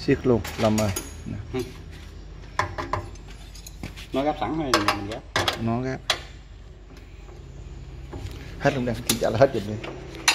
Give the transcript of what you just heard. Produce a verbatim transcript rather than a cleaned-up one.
Siết luôn, làm rồi. Ừ. Nó gắp sẵn hay là mình gắp? Nó gắp. Hết luôn đang kiểm tra là hết rồi đi.